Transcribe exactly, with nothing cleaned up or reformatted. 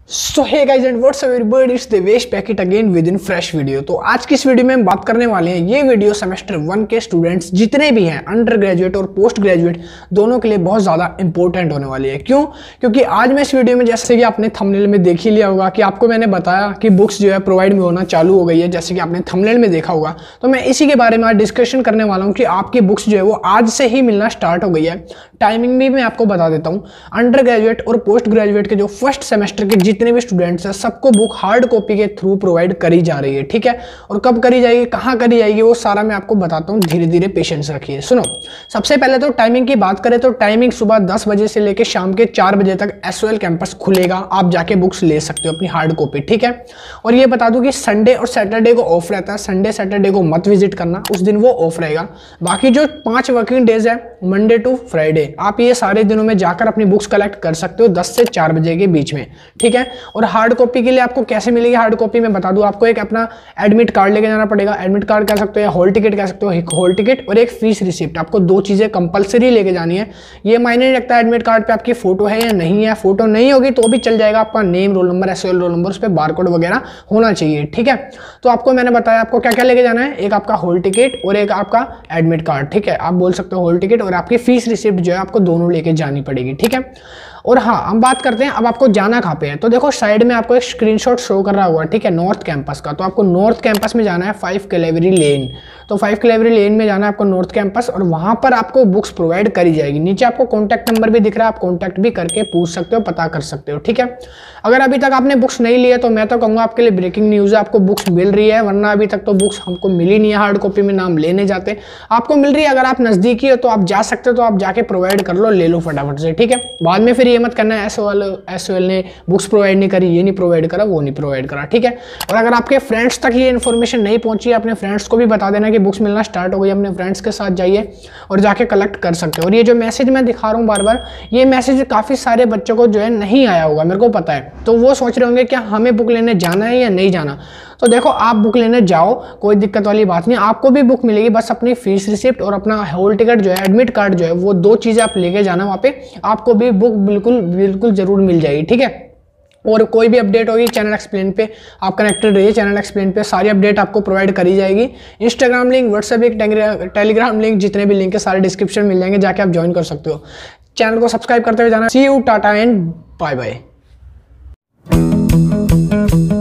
So hey guys and what's up everybody, it's Devesh back it again with in fresh video. तो आज की इस video में हम बात करने वाले हैं, ये वीडियो सेमेस्टर वन के स्टूडेंट्स जितने भी हैं, अंडर ग्रेजुएट और पोस्ट ग्रेजुएट दोनों के लिए बहुत ज़्यादा इंपॉर्टेंट होने वाली है। क्यों? क्योंकि आज मैं इस वीडियो में, जैसे कि आपने थंबनेल में देख ही लिया होगा कि आपको मैंने बताया कि बुक्स जो है प्रोवाइड में होना चालू हो गई है, जैसे कि आपने थंबनेल में देखा होगा। तो मैं इसी के बारे में आज डिस्कशन करने वाला हूँ कि आपकी बुक्स जो है वो आज से ही मिलना स्टार्ट हो गई है। टाइमिंग भी मैं आपको बता देता हूँ। अंडर ग्रेजुएट और पोस्ट ग्रेजुएट के जो फर्स्ट सेमेस्टर के जितने भी स्टूडेंट्स हैं, सबको बुक हार्ड कॉपी के थ्रू प्रोवाइड करी जा रही है। ठीक है, और कब करी जाएगी, कहाँ करी जाएगी, वो सारा मैं आपको बताता हूँ। धीरे धीरे पेशेंस रखिए। सुनो, सबसे पहले तो टाइमिंग की बात करें तो टाइमिंग सुबह दस बजे से लेकर शाम के चार बजे तक एसओएल कैंपस खुलेगा। आप जाके बुक्स ले सकते हो अपनी हार्ड कॉपी। ठीक है, और ये बता दूं कि संडे और सैटरडे को ऑफ रहता है। संडे सैटरडे को मत विजिट करना, उस दिन वो ऑफ रहेगा। बाकी जो पांच वर्किंग डेज है, मंडे टू फ्राइडे, आप ये सारे दिनों में जाकर अपनी बुक्स कलेक्ट कर सकते हो दस से चार बजे के बीच में। ठीक है, और हार्ड कॉपी के लिए आपको कैसे मिलेगी हार्ड कॉपी, मैं बता दूं। आपको एक अपना एडमिट कार्ड लेके जाना पड़ेगा। एडमिट कार्ड कह सकते हो, हॉल टिकट कह सकते हो, हॉल टिकट और एक फीस रिसिप्ट। आपको दो चीजें कंपलसरी लेके जानी है। ये मायने नहीं रखता एडमिट कार्ड पे आपकी फोटो है या नहीं है। फोटो नहीं होगी तो भी चल जाएगा, आपका name, roll number, SOL roll number, उस पर बारकोड वगैरह होना चाहिए। ठीक है, तो आपको मैंने बताया आपको क्या क्या लेके जाना है। एक आपका हॉल टिकट और एक आपका एडमिट कार्ड। ठीक है, आप बोल सकते हो हॉल टिकट, और आपकी फीस रिसिप्ट जो है आपको दोनों लेके जानी पड़ेगी। ठीक है, और हाँ, हम बात करते हैं अब आपको जाना कहाँ पे है। तो देखो साइड में आपको एक स्क्रीनशॉट शो कर रहा होगा। ठीक है, नॉर्थ कैंपस का। तो आपको नॉर्थ कैंपस में जाना है, फाइव कैलेवरी लेन। तो फाइव कैलेवरी लेन में जाना है आपको, नॉर्थ कैंपस, और वहां पर आपको बुक्स प्रोवाइड करी जाएगी। नीचे आपको कॉन्टैक्ट नंबर भी दिख रहा है, आप कॉन्टैक्ट भी करके पूछ सकते हो, पता कर सकते हो। ठीक है, अगर अभी तक आपने बुक्स नहीं लिए तो मैं तो कहूँगा आपके लिए ब्रेकिंग न्यूज़ है, आपको बुक्स मिल रही है। वरना अभी तक तो बुक्स हमको मिली नहीं है, हार्ड कॉपी में नाम लेने जाते। आपको मिल रही है, अगर आप नज़दीकी हो तो आप जा सकते हो, तो आप जाके प्रोवाइड कर लो, ले लो फटाफट से। ठीक है, बाद में फिर ये मत करना है एसओएल एसओएल ने बुक्स प्रोवाइड नहीं करी, ये नहीं प्रोवाइड करा, वो नहीं प्रोवाइड करा। ठीक है, और अगर आपके फ्रेंड्स तक ये इन्फॉर्मेशन नहीं पहुंची, अपने फ्रेंड्स को भी बता देना कि बुक्स मिलना स्टार्ट हो गई। अपने फ्रेंड्स के साथ जाइए और जाके कलेक्ट कर सकते हो। और ये जो मैसेज मैं दिखा रहा हूँ बार बार, ये मैसेज काफ़ी सारे बच्चों को जो है नहीं आया होगा, मेरे को पता है। तो वो सोच रहे होंगे क्या हमें बुक लेने जाना है या नहीं जाना। तो देखो, आप बुक लेने जाओ, कोई दिक्कत वाली बात नहीं, आपको भी बुक मिलेगी। बस अपनी फीस रिसिप्ट और अपना हॉल टिकट जो है, एडमिट कार्ड जो है, वो दो चीज़ें आप लेके जाना वहाँ पे, आपको भी बुक बिल्कुल बिल्कुल जरूर मिल जाएगी। ठीक है, और कोई भी अपडेट होगी चैनल एक्सप्लेन पे आप कनेक्टेड रहिए। चैनल एक्सप्लेन पे सारी अपडेट आपको प्रोवाइड करी जाएगी। Instagram link, WhatsApp link, Telegram link, जितने भी लिंक है सारे डिस्क्रिप्शन मिल जाएंगे, जाके आप ज्वाइन कर सकते हो। चैनल को सब्सक्राइब करते हुए जाना। See you, tata and bye bye.